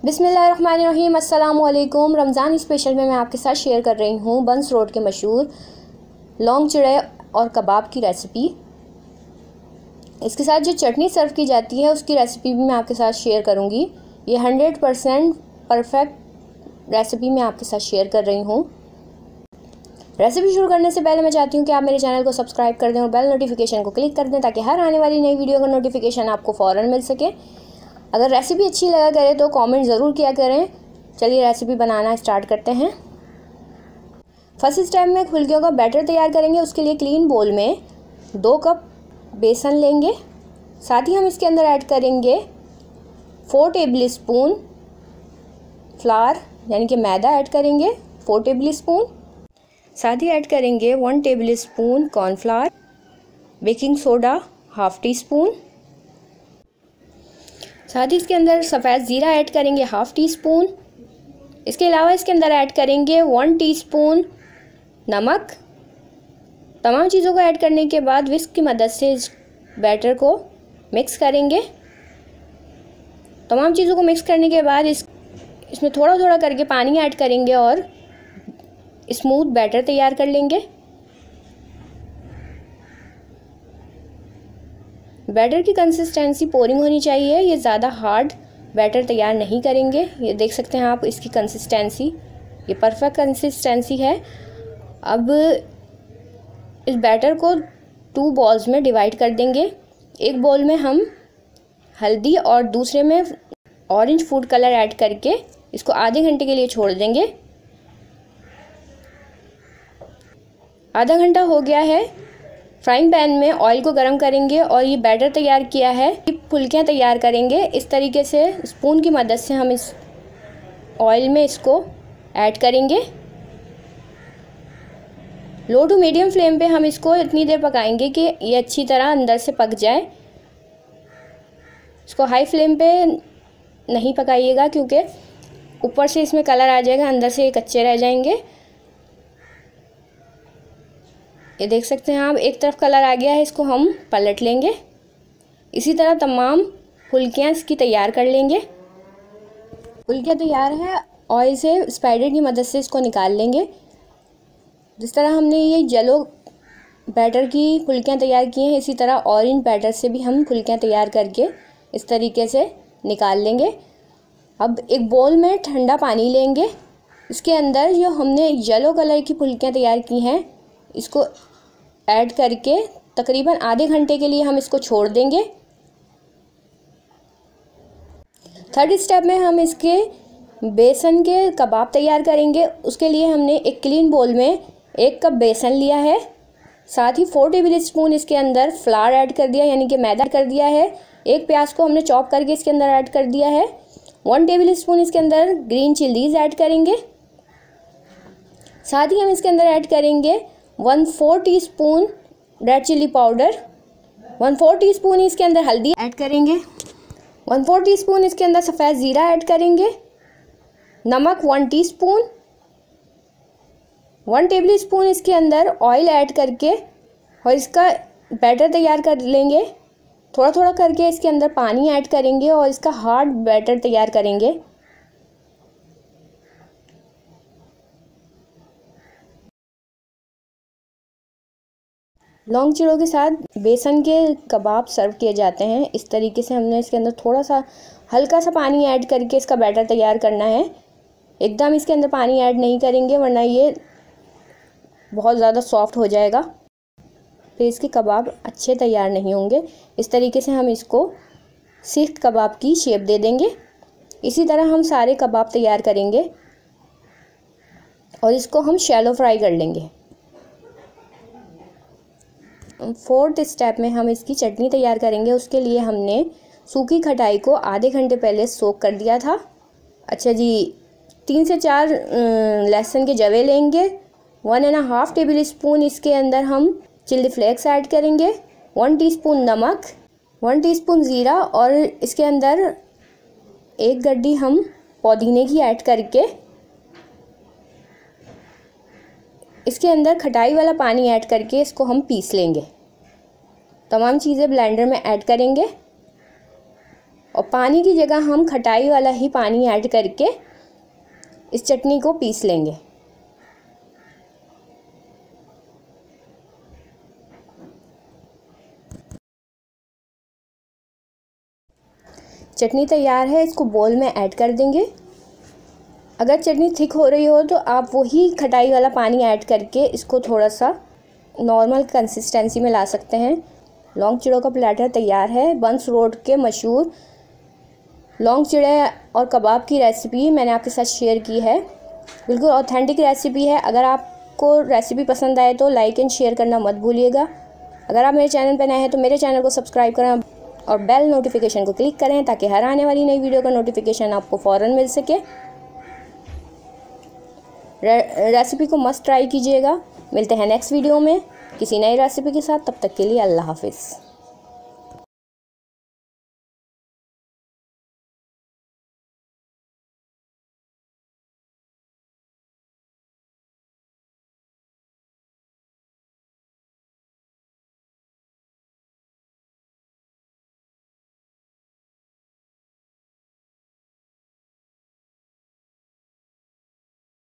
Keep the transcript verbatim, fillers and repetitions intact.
बिस्मिल्लाहिर्रहमानिर्रहीम। अस्सलामुअलैकुम। रमज़ान स्पेशल में मैं आपके साथ शेयर कर रही हूँ बंस रोड के मशहूर लौंग चिड़े और कबाब की रेसिपी। इसके साथ जो चटनी सर्व की जाती है उसकी रेसिपी भी मैं आपके साथ शेयर करूँगी। ये हंड्रेड परसेंट परफेक्ट रेसिपी मैं आपके साथ शेयर कर रही हूँ। रेसिपी शुरू करने से पहले मैं चाहती हूँ कि आप मेरे चैनल को सब्सक्राइब कर दें और बेल नोटिफिकेशन को क्लिक कर दें ताकि हर आने वाली नई वीडियो का नोटिफिकेशन आपको फ़ौरन मिल सके। अगर रेसिपी अच्छी लगा करे तो कमेंट ज़रूर किया करें। चलिए रेसिपी बनाना स्टार्ट करते हैं। फर्स्ट स्टेप में फुल्कियों का बैटर तैयार करेंगे। उसके लिए क्लीन बोल में दो कप बेसन लेंगे। साथ ही हम इसके अंदर ऐड करेंगे फोर टेबल स्पून फ्लावर यानी कि मैदा ऐड करेंगे, फोर टेबल स्पून। साथ ही ऐड करेंगे one tablespoon cornflour, baking soda half teaspoon. साथ ही इसके अंदर सफ़ेद ज़ीरा ऐड करेंगे हाफ़ टी स्पून। इसके अलावा इसके अंदर ऐड करेंगे वन टीस्पून नमक। तमाम चीज़ों को ऐड करने के बाद विस्क की मदद से इस बैटर को मिक्स करेंगे। तमाम चीज़ों को मिक्स करने के बाद इस इसमें थोड़ा थोड़ा करके पानी ऐड करेंगे और स्मूथ बैटर तैयार कर लेंगे। बैटर की कंसिस्टेंसी पोरिंग होनी चाहिए। ये ज़्यादा हार्ड बैटर तैयार नहीं करेंगे। ये देख सकते हैं आप इसकी कंसिस्टेंसी, ये परफेक्ट कंसिस्टेंसी है। अब इस बैटर को टू बॉल्स में डिवाइड कर देंगे। एक बॉल में हम हल्दी और दूसरे में ऑरेंज फूड कलर ऐड करके इसको आधे घंटे के लिए छोड़ देंगे। आधा घंटा हो गया है। फ्राइंग पैन में ऑयल को गरम करेंगे और ये बैटर तैयार किया है फुल्कियाँ तैयार करेंगे। इस तरीके से स्पून की मदद से हम इस ऑयल में इसको ऐड करेंगे। लो टू मीडियम फ्लेम पे हम इसको इतनी देर पकाएंगे कि ये अच्छी तरह अंदर से पक जाए। इसको हाई फ्लेम पे नहीं पकाइएगा क्योंकि ऊपर से इसमें कलर आ जाएगा, अंदर से ये कच्चे रह जाएंगे। ये देख सकते हैं आप, एक तरफ कलर आ गया है, इसको हम पलट लेंगे। इसी तरह तमाम फुल्कियाँ इसकी तैयार कर लेंगे। फुल्कियाँ तैयार है, ऑयल से स्पाइडर की मदद से इसको निकाल लेंगे। जिस तरह हमने ये येलो बैटर की फुल्कियाँ तैयार की हैं, इसी तरह ऑरेंज बैटर से भी हम फुल्कियाँ तैयार करके इस तरीके से निकाल लेंगे। अब एक बोल में ठंडा पानी लेंगे। इसके अंदर जो हमने येलो कलर की फुल्कियाँ तैयार की हैं इसको ऐड करके तकरीबन आधे घंटे के लिए हम इसको छोड़ देंगे। थर्ड स्टेप में हम इसके बेसन के कबाब तैयार करेंगे। उसके लिए हमने एक क्लीन बोल में एक कप बेसन लिया है। साथ ही फोर टेबल स्पून इसके अंदर फ्लावर ऐड कर दिया यानी कि मैदा कर दिया है। एक प्याज को हमने चॉप करके इसके अंदर ऐड कर दिया है। वन टेबल स्पून इसके अंदर ग्रीन चिलीज ऐड करेंगे। साथ ही हम इसके अंदर ऐड करेंगे one four teaspoon red chilli powder. One four teaspoon इसके अंदर हल्दी ऐड करेंगे। वन फोर टी स्पून इसके अंदर सफ़ेद ज़ीरा ऐड करेंगे। नमक one teaspoon. One tablespoon इसके अंदर ऑयल ऐड करके और इसका बैटर तैयार कर लेंगे। थोड़ा थोड़ा करके इसके अंदर पानी ऐड करेंगे और इसका हार्ड बैटर तैयार करेंगे। लौंग चिड़ों के साथ बेसन के कबाब सर्व किए जाते हैं। इस तरीके से हमने इसके अंदर थोड़ा सा हल्का सा पानी ऐड करके इसका बैटर तैयार करना है। एकदम इसके अंदर पानी ऐड नहीं करेंगे वरना ये बहुत ज़्यादा सॉफ्ट हो जाएगा, फिर इसके कबाब अच्छे तैयार नहीं होंगे। इस तरीके से हम इसको सीख कबाब की शेप दे देंगे। इसी तरह हम सारे कबाब तैयार करेंगे और इसको हम शैलो फ्राई कर लेंगे। फोर्थ स्टेप में हम इसकी चटनी तैयार करेंगे। उसके लिए हमने सूखी खटाई को आधे घंटे पहले सोक कर दिया था। अच्छा जी, तीन से चार लहसुन के जवे लेंगे। One and half tablespoon इसके अंदर हम चिल्ली फ्लेक्स ऐड करेंगे। वन टीस्पून नमक, वन टीस्पून ज़ीरा और इसके अंदर एक गड्डी हम पुदीने की ऐड करके इसके अंदर खटाई वाला पानी ऐड करके इसको हम पीस लेंगे। तमाम चीज़ें ब्लेंडर में ऐड करेंगे। और पानी की जगह हम खटाई वाला ही पानी ऐड करके इस चटनी को पीस लेंगे। चटनी तैयार है, इसको बोल में ऐड कर देंगे। अगर चटनी थिक हो रही हो तो आप वही खटाई वाला पानी ऐड करके इसको थोड़ा सा नॉर्मल कंसिस्टेंसी में ला सकते हैं। लौंग चिड़ों का प्लेटर तैयार है। बंस रोड के मशहूर लौंग चिड़े और कबाब की रेसिपी मैंने आपके साथ शेयर की है। बिल्कुल ऑथेंटिक रेसिपी है। अगर आपको रेसिपी पसंद आए तो लाइक एंड शेयर करना मत भूलिएगा। अगर आप मेरे चैनल पर नए हैं तो मेरे चैनल को सब्सक्राइब करें और बेल नोटिफिकेशन को क्लिक करें ताकि हर आने वाली नई वीडियो का नोटिफिकेशन आपको फ़ौरन मिल सके। रे, रेसिपी को मस्त ट्राई कीजिएगा। मिलते हैं नेक्स्ट वीडियो में किसी नई रेसिपी के साथ। तब तक के लिए अल्लाह हाफिज़।